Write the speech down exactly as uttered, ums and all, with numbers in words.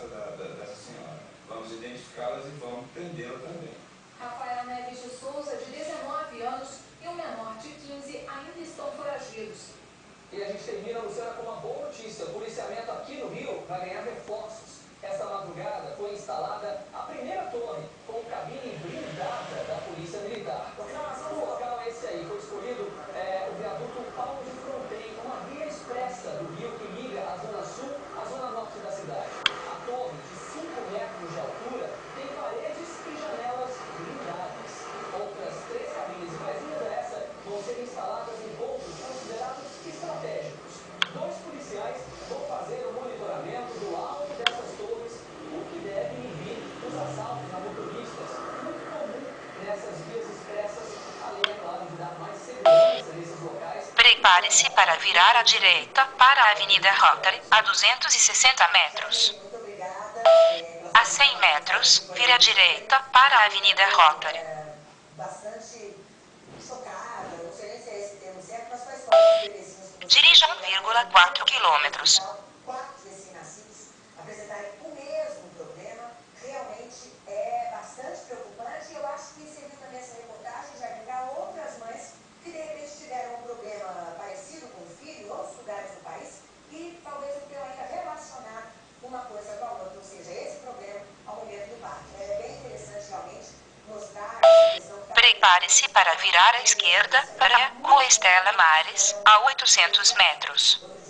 casa da, da, dessa senhora. Vamos identificá-las e vamos prendê-la também. Rafael Neves de Souza, de dezenove anos, e um menor de quinze ainda estão foragidos. E a gente termina, Luciana, com uma boa notícia. O policiamento aqui no Rio vai ganhar reforços. Esta madrugada foi instalada a primeira torre com cabine blindada da Polícia Militar. O local é esse aí. Foi escolhido é, o viaduto Paulo de Fronten, uma via expressa do Rio que liga a zona sul à zona norte da cidade. A torre, de cinco metros de altura, tem paredes e janelas blindadas. Outras três cabines iguaizinhas a essa vão ser instaladas em pontos considerados estratégicos. Dois policiais vão fazer o monitoramento do alto dessas torres, o que deve inibir os assaltos a motoristas, muito comum nessas vias expressas, além, é claro, de dar mais segurança nesses locais. Prepare-se para virar à direita para a Avenida Rotary, a duzentos e sessenta metros. A cem metros, vire à direita para a Avenida Rotary. Bastante chocada, não sei nem se é esse termo certo, mas faz parte dos vizinhos. Dirija um vírgula quatro quilômetros. Quatro recém-nascidos apresentarem o mesmo problema, realmente é bastante preocupante. E eu acho que serviu também essa reportagem de abrigar outras mães que de repente tiveram um problema parecido com o filho em outros lugares do país e talvez não tenham ainda relacionado uma coisa com a outra, ou seja, esse problema ao momento do parto. É bem interessante realmente mostrar essa questão que tá... Prepare-se para virar à esquerda para a Rua Estela Mares, a oitocentos metros.